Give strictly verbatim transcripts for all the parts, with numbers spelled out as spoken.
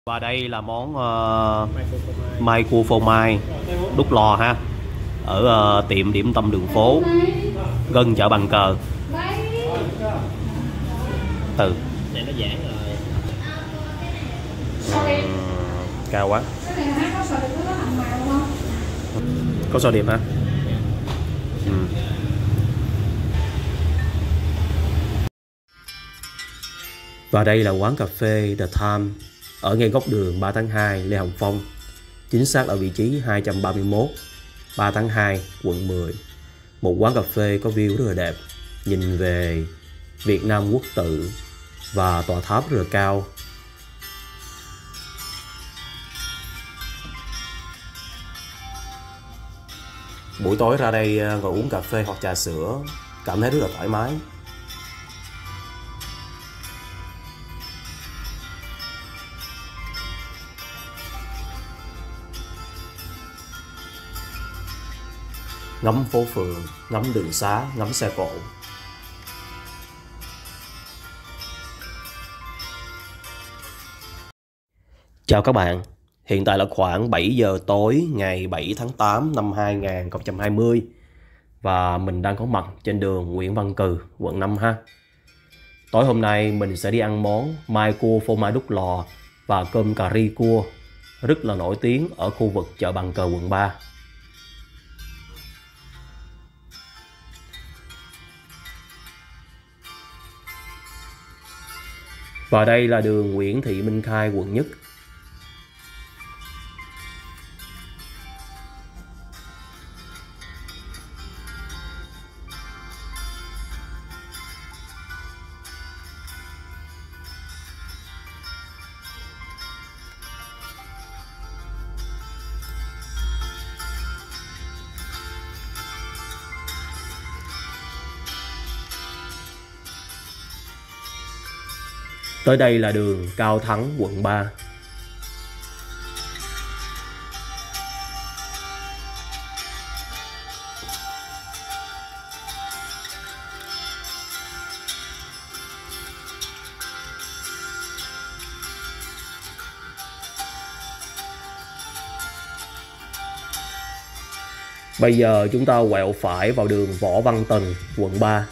Và đây là món uh, mai cua phô mai đút lò ha, ở uh, tiệm điểm tâm đường phố gần chợ Bàn Cờ. Từ này nó giãn rồi. uhm, cao quá. Có sao điểm hả? Ừ. Và đây là quán cà phê The Time ở ngay góc đường ba tháng hai Lê Hồng Phong, chính xác ở vị trí hai trăm ba mươi mốt ba tháng hai quận mười. Một quán cà phê có view rất là đẹp, nhìn về Việt Nam Quốc tự và tòa tháp rất là cao. Buổi tối ra đây ngồi uống cà phê hoặc trà sữa cảm thấy rất là thoải mái. Ngắm phố phường, ngắm đường xá, ngắm xe cộ. Chào các bạn, hiện tại là khoảng bảy giờ tối ngày bảy tháng tám năm hai nghìn không trăm hai mươi và mình đang có mặt trên đường Nguyễn Văn Cừ, quận năm ha. Tối hôm nay mình sẽ đi ăn món mai cua phô mai đút lò và cơm cà ri cua rất là nổi tiếng ở khu vực chợ Bàn Cờ quận ba. Và đây là đường Nguyễn Thị Minh Khai, quận nhất. Tới đây là đường Cao Thắng, quận ba. Bây giờ chúng ta quẹo phải vào đường Võ Văn Tần, quận ba.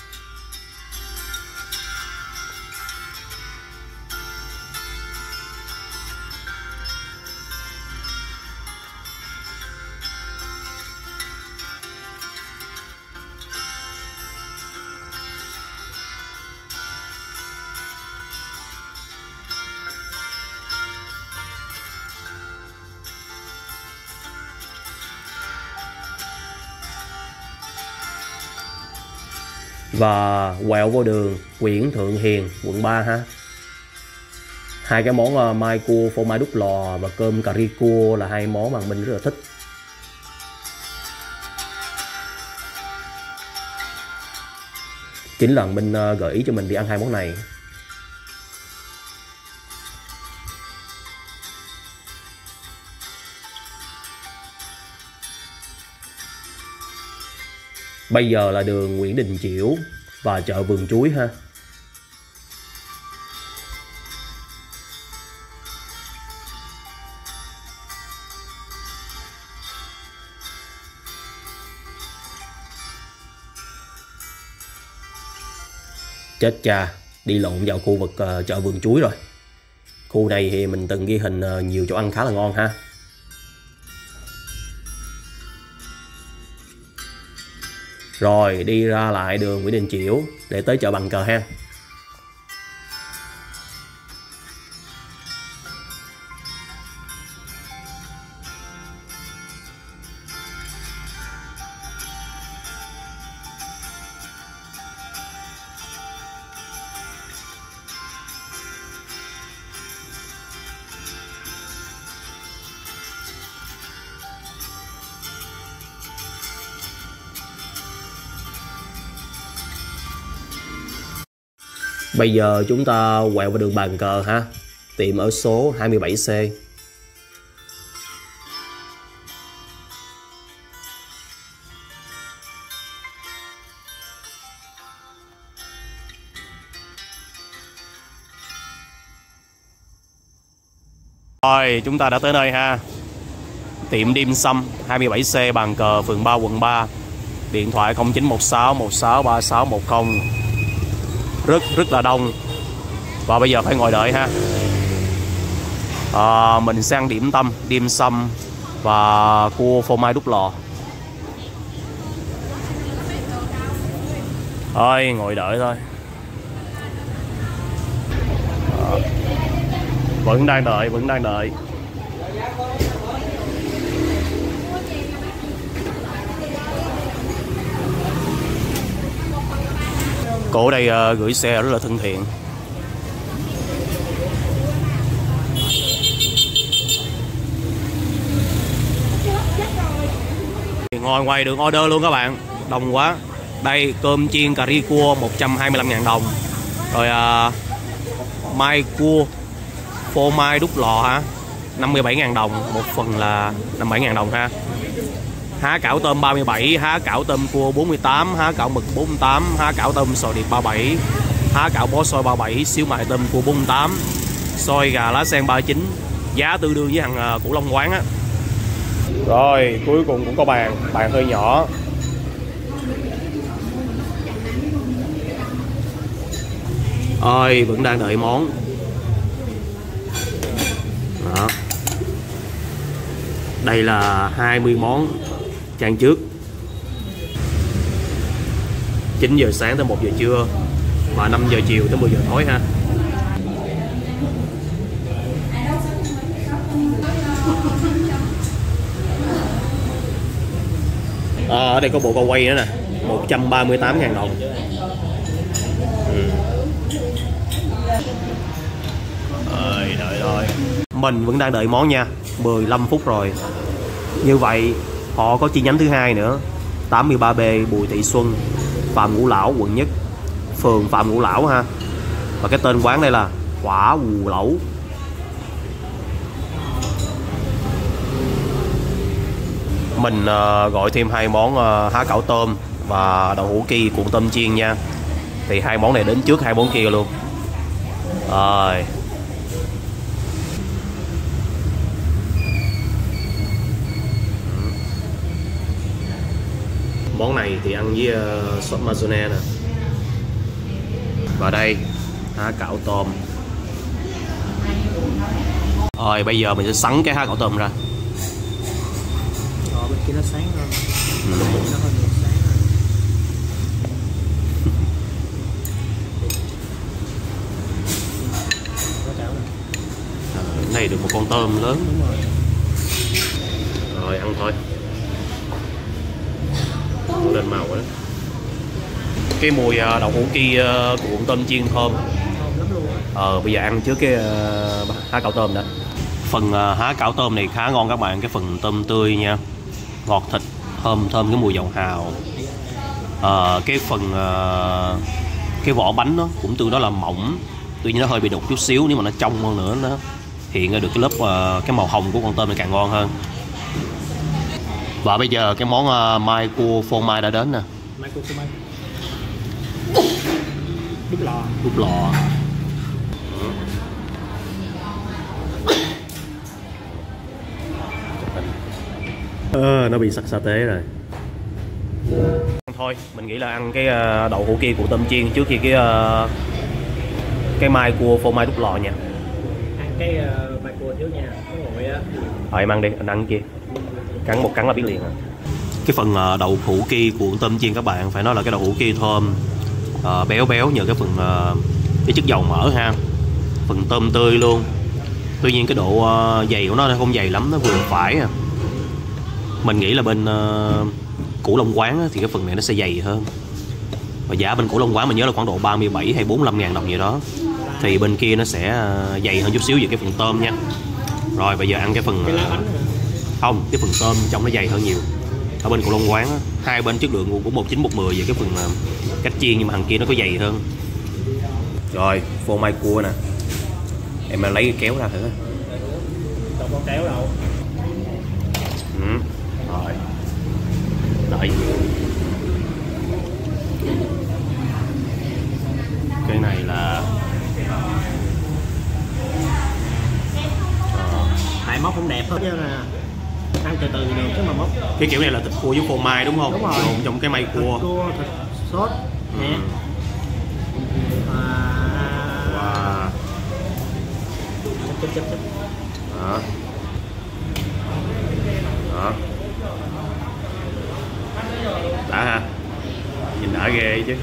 Và quẹo vào đường Nguyễn Thượng Hiền, quận ba ha. Hai cái món mai cua phô mai đút lò và cơm cà ri cua là hai món mà mình rất là thích. Chính là mình gợi ý cho mình đi ăn hai món này. Bây giờ là đường Nguyễn Đình Chiểu và chợ Vườn Chuối ha. Chết cha, đi lộn vào khu vực uh, chợ Vườn Chuối rồi. Khu này thì mình từng ghi hình uh, nhiều chỗ ăn khá là ngon ha. Rồi đi ra lại đường Nguyễn Đình Chiểu để tới chợ Bàn Cờ ha. Bây giờ chúng ta quẹo vào đường Bàn Cờ ha, tiệm ở số hai mươi bảy C. Rồi chúng ta đã tới nơi ha. Tiệm Dim Sum hai mươi bảy C Bàn Cờ, phường ba, quận ba. Điện thoại không chín một sáu một sáu ba sáu một không. Rất rất là đông. Và bây giờ phải ngồi đợi ha. à, Mình sẽ ăn điểm tâm, dim sum và cua phô mai đút lò. Thôi ngồi đợi thôi. à, Vẫn đang đợi, vẫn đang đợi. Cô ở đây uh, gửi xe rất là thân thiện. Ngồi ngoài đường order luôn các bạn. Đông quá. Đây cơm chiên cà ri cua một trăm hai mươi lăm ngàn đồng. Rồi uh, mai cua phô mai đút lò hả, năm mươi bảy ngàn đồng. Một phần là năm mươi bảy ngàn đồng ha. Há cảo tôm ba mươi bảy, há cảo tôm cua bốn mươi tám, há cảo mực bốn mươi tám, há cảo tôm sò điệp ba mươi bảy, há cảo bó xôi ba mươi bảy, xíu mại tôm cua bốn mươi tám, xôi gà lá sen ba mươi chín. Giá tương đương với hàng Cửu Long quán á. Rồi cuối cùng cũng có bàn, bàn hơi nhỏ. Ôi vẫn đang đợi món. Đó. Đây là hai mươi món trang trước. chín giờ sáng tới một giờ trưa và năm giờ chiều tới mười giờ tối ha. À, ở đây có bộ câu quay nữa nè, một trăm ba mươi tám ngàn đồng. Ừ. Rồi, đợi thôi. Mình vẫn đang đợi món nha, mười lăm phút rồi. Như vậy họ có chi nhánh thứ hai nữa, tám mươi ba B Bùi Thị Xuân, Phạm Ngũ Lão, quận Nhất, phường Phạm Ngũ Lão ha. Và cái tên quán đây là Quả Wù Lẩu. Mình uh, gọi thêm hai món uh, há cảo tôm và đậu hũ ki cuộn tôm chiên nha. Thì hai món này đến trước hai món kia luôn. Rồi. Món này thì ăn với uh, sốt mayonnaise nè. Và đây há cảo tôm. Rồi bây giờ mình sẽ sắn cái há cảo tôm ra. Bên kia nó sáng hơn. Ừ. Nó hơi sáng hơn. À, này được một con tôm lớn. Đúng rồi. Rồi ăn thôi. Lên màu đó. Cái mùi đậu hũ ki cuộn tôm chiên thơm. Thơm lắm luôn. Ờ bây giờ ăn trước cái uh, há cảo tôm đã. Phần uh, há cảo tôm này khá ngon các bạn, cái phần tôm tươi nha, ngọt thịt, thơm thơm cái mùi dầu hào. Uh, cái phần uh, cái vỏ bánh nó cũng tương đối là mỏng, tuy nhiên nó hơi bị đục chút xíu, nếu mà nó trong hơn nữa nó hiện ra được cái lớp uh, cái màu hồng của con tôm này càng ngon hơn. Và bây giờ cái món uh, mai cua phô mai đã đến nè. Mai cua phô mai đút lò. Đút lò. Ờ, nó bị sặc sa tế rồi. Thôi mình nghĩ là ăn cái uh, đậu hũ kia của tôm chiên trước khi cái uh, cái mai cua phô mai đút lò nha. Ăn cái uh, mai cua trước nha, có nguội á. Rồi em ăn đi, anh ăn kia. Cắn một cắn là biết liền à. Cái phần uh, đậu hũ kia của tôm chiên các bạn, phải nói là cái đậu hũ kia thơm, uh, béo béo nhờ cái phần uh, cái chất dầu mỡ ha. Phần tôm tươi luôn. Tuy nhiên cái độ uh, dày của nó không dày lắm, nó vừa phải à. Mình nghĩ là bên uh, Cửu Long quán á, thì cái phần này nó sẽ dày hơn. Và giá bên Cửu Long quán mình nhớ là khoảng độ ba mươi bảy hay bốn mươi lăm ngàn đồng gì đó. Thì bên kia nó sẽ uh, dày hơn chút xíu về cái phần tôm nha. Rồi bây giờ ăn cái phần uh, không, cái phần tôm trong nó dày hơn nhiều. Ở bên Cửu Long quán á, hai bên chất lượng của một chín một mười về cái phần uh, cách chiên, nhưng mà thằng kia nó có dày hơn. Rồi phô mai cua nè, em lấy cái kéo ra thử. Đâu có kéo đâu. Ừ. Rồi đợi. Cái này là à, tại móc không đẹp thôi chứ là ăn từ từ được chứ mà móc. Cái kiểu này là thịt cua với phô mai đúng không? Đúng rồi. Trộn trong cái may cua. Thịt cua, thịt sốt nè. Ừ. Wow. Chấp chấp chấp. Đó. Đó. Đã ha. Nhìn đã ghê chứ.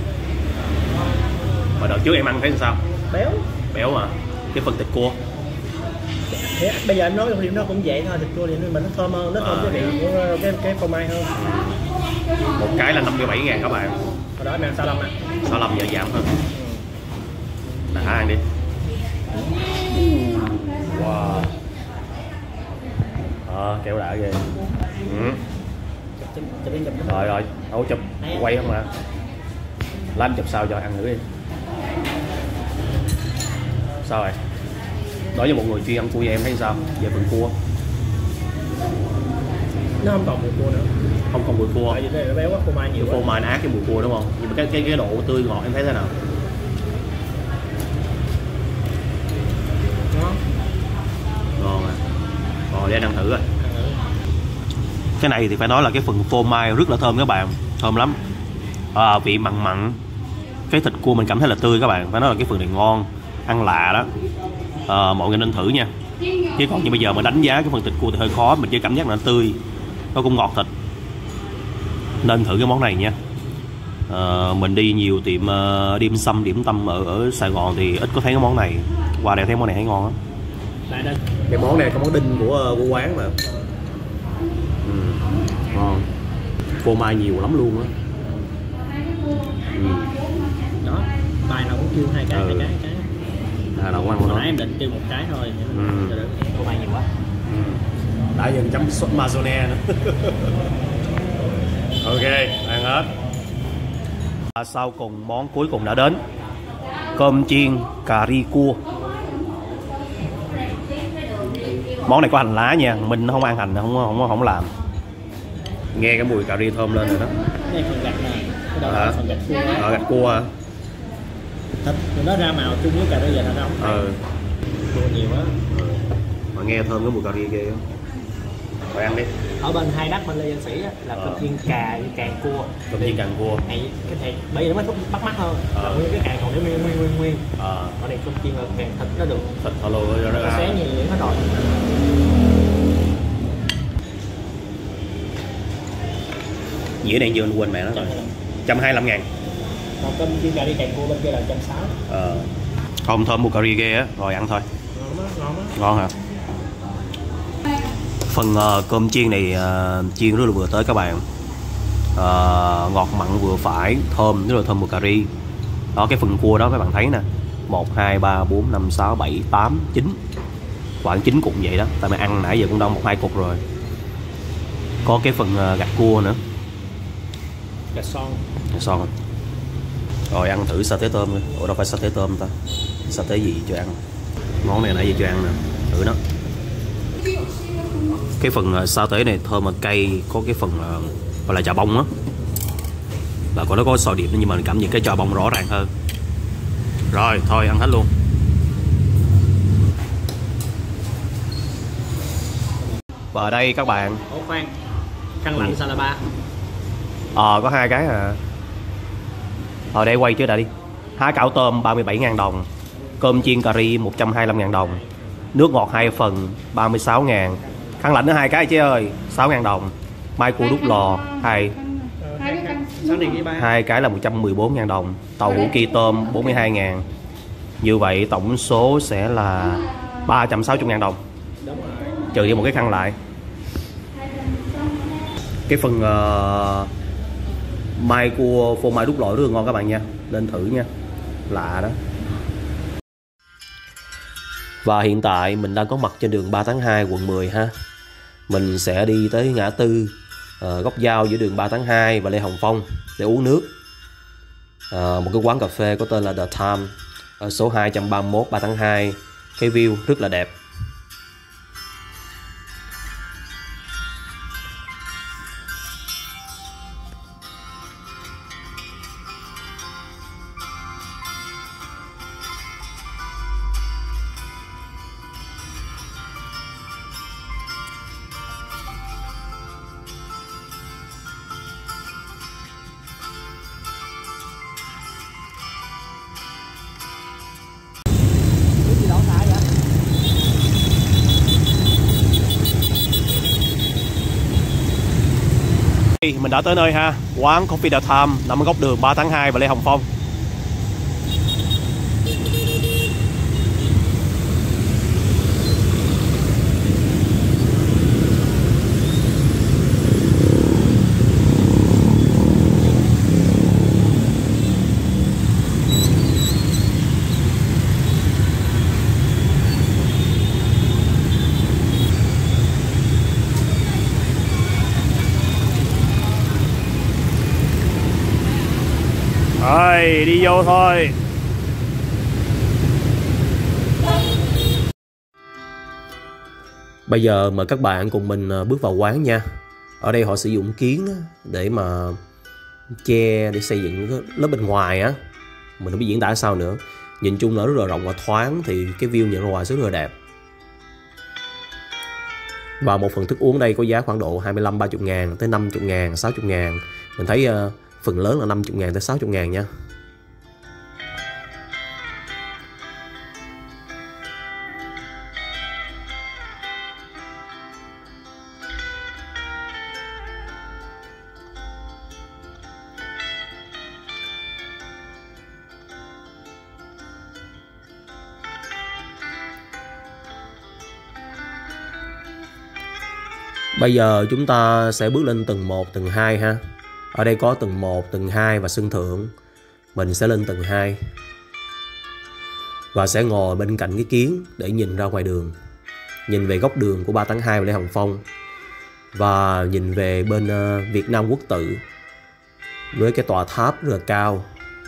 Mà đợt trước em ăn thấy sao? Béo. Béo mà. Cái phần thịt cua. Thế bây giờ em nói thì nó cũng vậy thôi, thịt cua thì mình nó thơm hơn, nó thơm cái vị của cái cái phô mai hơn. Một cái là năm mươi bảy ngàn các bạn. Hồi đó em ăn sáu mươi lăm à. sáu mươi lăm giờ giảm hơn. Đã ăn đi. Wow. Ờ, kéo đã ghê. Ừ. Chụp, chụp đi, chụp đi. Rồi rồi, đâu chụp, quay không mà. Làm chụp sao cho ăn thử đi. Sao rồi? Đối với một người chuyên ăn cua như em thấy sao? Về phần cua. Nó không còn mùi cua nữa. Không còn mùi cua. Tại vì nó béo quá, phô mai nhiều quá. Phô mai nó ác cái mùi cua đúng không? Nhưng mà cái cái cái độ tươi ngọt em thấy thế nào? Ngon. Ngon à. Rồi để anh ăn thử rồi. Cái này thì phải nói là cái phần phô mai rất là thơm các bạn, thơm lắm. À, vị mặn mặn. Cái thịt cua mình cảm thấy là tươi các bạn, phải nói là cái phần này ngon, ăn lạ đó. À, mọi người nên thử nha. Chứ còn như bây giờ mà đánh giá cái phần thịt cua thì hơi khó, mình chỉ cảm giác là nó tươi, nó cũng ngọt thịt. Nên thử cái món này nha. À, mình đi nhiều tiệm uh, dim sum, điểm tâm ở ở Sài Gòn thì ít có thấy cái món này. Qua đây thấy món này thấy ngon lắm. Cái món này có món đinh của của quán mà. Ừ, ngon. Phô mai nhiều lắm luôn á. Ừ. Đó, bài nào cũng kêu hai cái, Ừ. hai cái, hai cái. À, đâu có ăn Hồi đó. nãy em định kêu một cái thôi. Ừ. Cho đỡ phô mai nhiều quá. Ừ. Đã dần chấm sốt mazone nữa. Ok, ăn hết. À, sau cùng món cuối cùng đã đến. Cơm chiên cà ri cua. Món này có hành lá nha, mình không ăn hành, không không không làm. Nghe cái mùi cà ri thơm lên rồi đó. Đây phần gạch này, cái đầu À. là phần gạch cua. Ờ, gạch cua hả? Thịt thì nó ra màu chung với cà ri giờ nó đâu. Ừ. Cua nhiều quá. Ừ. Mà nghe thơm cái mùi cà ri ghê á. Rồi ăn đi. Ở bên hai đất bên Lê Văn Sĩ á, là Ờ. cơm chiên cà với càng cua. Cơm chiên càng cua. Này cái này bởi vì nó mới thúc bắt mắt hơn. Ờ. Là nguyên cái càng còn để nguyên nguyên nguyên nguyên. Ờ. Ở đây cơm chiên là càng thịt nó được. Thịt thò lô cho nó Nó ra. xé nhiều hết rồi. Dĩa này vừa quên mẹ nó rồi. một trăm hai mươi lăm ngàn. Còn cơm chiên cà ri càng cua bên kia là một trăm sáu mươi. Ờ. Không, thơm mùi cà ri ghê á, rồi ăn thôi. Ngon đó, ngon đó. Ngon hả? Phần uh, cơm chiên này uh, chiên rất là vừa tới các bạn. Uh, ngọt mặn vừa phải, thơm rất là thơm mùi cà ri. Đó, cái phần cua đó các bạn thấy nè, một, hai, ba, bốn, năm, sáu, bảy, tám, chín. Khoảng chín cục vậy đó, tại mày ăn nãy giờ cũng đâu một hai cục rồi. Có cái phần uh, gạch cua nữa. Gạch son. Gạch son. Rồi ăn thử sa tế tôm thôi. Ủa đâu phải sa tế tôm ta. Sa tế gì cho ăn. Món này nãy giờ cho ăn nè. Thử nó. Cái phần uh, sa tế này thơm mà cay, có cái phần uh, gọi là chà bông á. Và còn nó có sò điệp nhưng mà cảm nhận cái chà bông rõ ràng hơn. Rồi, thôi ăn hết luôn. Và ở đây các bạn. Ủa khoan, khăn lạnh sao là ba? Ờ, có hai cái à. Ở đây quay trước đã đi. Há cảo tôm ba mươi bảy ngàn đồng. Cơm chiên cà ri một trăm hai mươi lăm ngàn đồng. Nước ngọt hai phần ba mươi sáu ngàn. Khăn lạnh nó hai cái chứ ơi, sáu ngàn đồng. Mai cua đút lò hai hai cái là một trăm mười bốn ngàn đồng. Tàu hũ ki tôm bốn mươi hai ngàn. Như vậy tổng số sẽ là ba trăm sáu mươi ngàn đồng. Trừ đi một cái khăn lại. Cái phần uh, mai cua phô mai đút lò rất là ngon các bạn nha. Nên thử nha. Lạ đó. Và hiện tại mình đang có mặt trên đường ba tháng hai quận mười ha. Mình sẽ đi tới ngã tư uh, góc giao giữa đường ba tháng hai và Lê Hồng Phong để uống nước. Uh, một cái quán cà phê có tên là The Time ở số hai trăm ba mươi mốt ba tháng hai. Cái view rất là đẹp. Mình đã tới nơi ha, quán Coffee The Time nằm ở góc đường ba tháng hai và Lê Hồng Phong. Rồi, đi vô thôi. Bây giờ mời các bạn cùng mình bước vào quán nha. Ở đây họ sử dụng kiến để mà che, để xây dựng cái lớp bên ngoài á. Mình không biết diễn tả sao nữa. Nhìn chung là rất là rộng và thoáng, thì cái view nhìn ra ngoài rất là đẹp. Và một phần thức uống đây có giá khoảng độ hai mươi lăm ba mươi ngàn tới năm mươi ngàn, sáu mươi ngàn. Mình thấy uh, phần lớn là năm mươi ngàn tới sáu mươi ngàn nha. Bây giờ chúng ta sẽ bước lên tầng một, tầng hai ha. Ở đây có tầng một, tầng hai và sân thượng. Mình sẽ lên tầng hai và sẽ ngồi bên cạnh cái kiến để nhìn ra ngoài đường, nhìn về góc đường của ba tháng hai và Lê Hồng Phong, và nhìn về bên uh, Việt Nam Quốc Tự với cái tòa tháp rất là cao.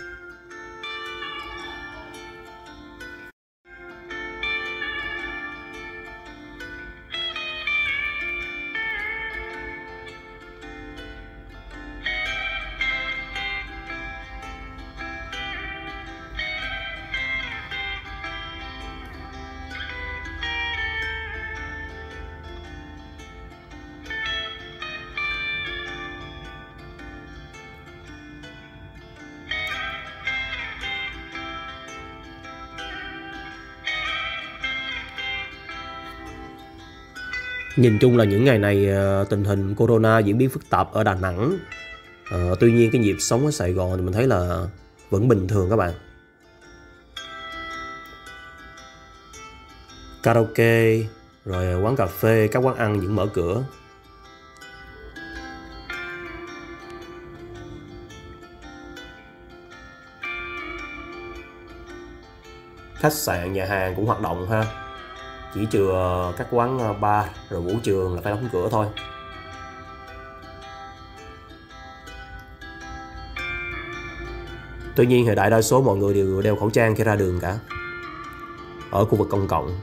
Nhìn chung là những ngày này tình hình Corona diễn biến phức tạp ở Đà Nẵng. à, Tuy nhiên cái nhịp sống ở Sài Gòn thì mình thấy là vẫn bình thường các bạn. Karaoke, rồi quán cà phê, các quán ăn vẫn mở cửa. Khách sạn, nhà hàng cũng hoạt động ha. Chỉ trừ các quán bar rồi vũ trường là phải đóng cửa thôi. Tuy nhiên thì đại đa số mọi người đều đeo khẩu trang khi ra đường cả, ở khu vực công cộng.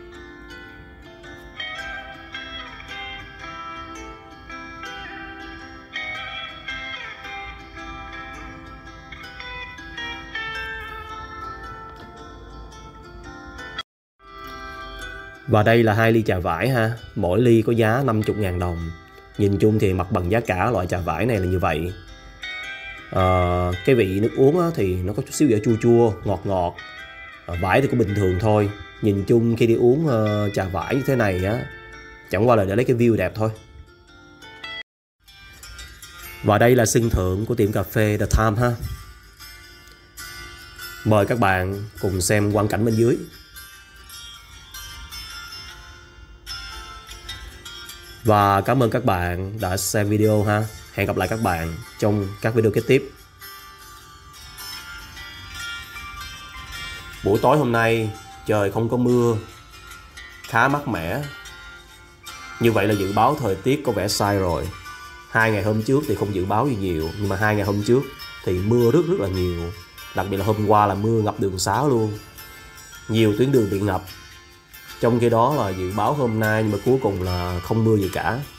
Và đây là hai ly trà vải ha, mỗi ly có giá năm mươi ngàn đồng. Nhìn chung thì mặt bằng giá cả loại trà vải này là như vậy. à, Cái vị nước uống á, thì nó có chút xíu vị chua chua, ngọt ngọt. à, Vải thì cũng bình thường thôi. Nhìn chung khi đi uống uh, trà vải như thế này á, chẳng qua là để lấy cái view đẹp thôi. Và đây là sân thượng của tiệm cà phê The Time ha. Mời các bạn cùng xem quang cảnh bên dưới. Và cảm ơn các bạn đã xem video ha. Hẹn gặp lại các bạn trong các video kế tiếp. Buổi tối hôm nay trời không có mưa, khá mát mẻ. Như vậy là dự báo thời tiết có vẻ sai rồi. Hai ngày hôm trước thì không dự báo gì nhiều, nhưng mà hai ngày hôm trước thì mưa rất rất là nhiều. Đặc biệt là hôm qua là mưa ngập đường xá luôn, nhiều tuyến đường bị ngập. Trong khi đó là dự báo hôm nay nhưng mà cuối cùng là không mưa gì cả.